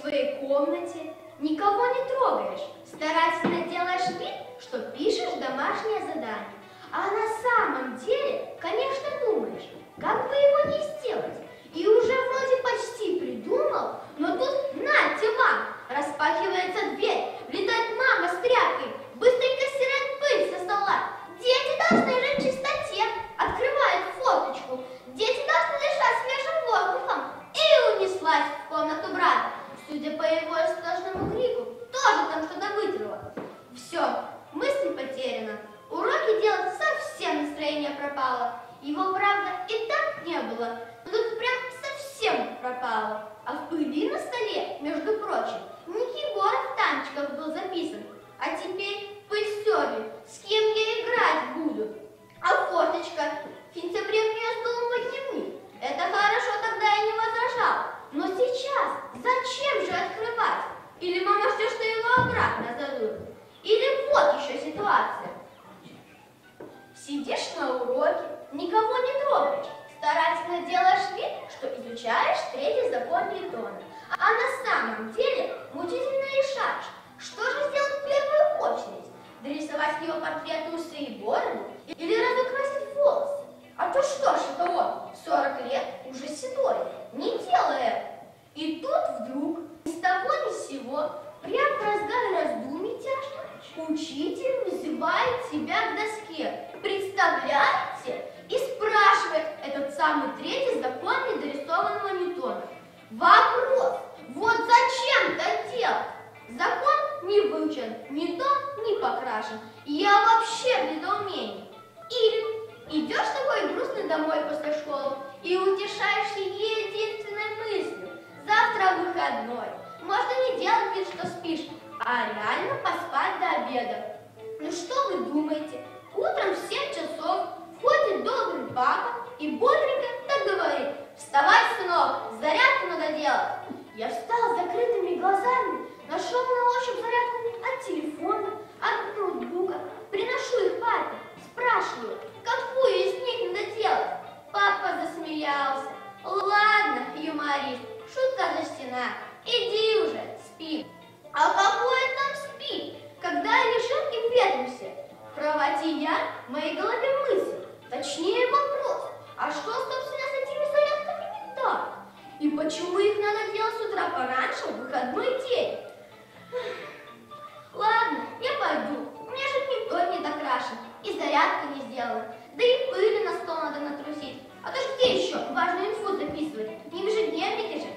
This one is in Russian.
своей комнате, никого не трогаешь, старательно делаешь вид, что пишешь домашнее задание. А на самом деле, конечно, думаешь, как бы его не сделать. И уже вроде почти придумал, но тут, нате вам, распахивается дверь, влетает мама с тряпкой, быстренько стирает пыль со стола. Дети должны жить в чистоте, открывает форточку. Дети должны дышать свежим воздухом. И унеслась в комнату брата. Судя по его истошному крику, тоже там что-то вытерла. Все, мысль потеряна. Уроки делать совсем настроение пропало. Его, правда, и так не было, но тут прям совсем пропало. А в пыли на столе, между прочим, Ник Егоров Танчиков был записан. А теперь пыль стерли, с кем я играть буду? А форточка, в сентябре в нее сдул мой дневник. Это хорошо, тогда я не возражал. Но сейчас зачем же открывать? Или мама ждет, что его обратно дадут? Или вот еще ситуация. Сидишь на уроке, никого не трогаешь, старательно делаешь вид, что изучаешь третий закон Ньютона. А на самом деле мучительно решаешь, что же сделать в первую очередь? Дорисовать его портрет, усы и бороду? Или разукрасить волосы? А то что ж это он, 40 лет, уже седой, не делает. И тут вдруг, ни с того ни с сего, прямо в разгаре раздумий тяжких, учитель вызывает себя к доске. Представляете? И спрашивает этот самый третий закон недорисованного Ньютона. Вопрос, вот зачем так делать? Закон не выучен, Ньютон не покрашен. Я вообще в недоумении. Или идешь такой грустный домой после школы и утешаешься единственной мыслью. Завтра выходной. Можно не делать вид, что спишь, а реально поспать до обеда. Ну что вы думаете? Утром в 7 часов входит добрый папа и бодренько так говорит: вставай, сынок, зарядку надо делать. Я встал с закрытыми глазами, нашел на ощупь зарядку от телефона, от ноутбука, приношу их папе, спрашиваю, какую из них надо делать. Папа засмеялся. Ладно, юморист, шутка зачтена, иди уже, спи. А какое там спи, когда я решил и ветрюсь? В кровати я, в моей голове мысль, точнее вопрос, а что, собственно, с этими зарядками не так? И почему их надо делать с утра пораньше, в выходной день? Ладно, я пойду, у меня же никто не докрашен, и зарядка не сделана, да и пыли на стол надо натрусить. А то ж где еще важную инфу записывать, не в ежедневнике же.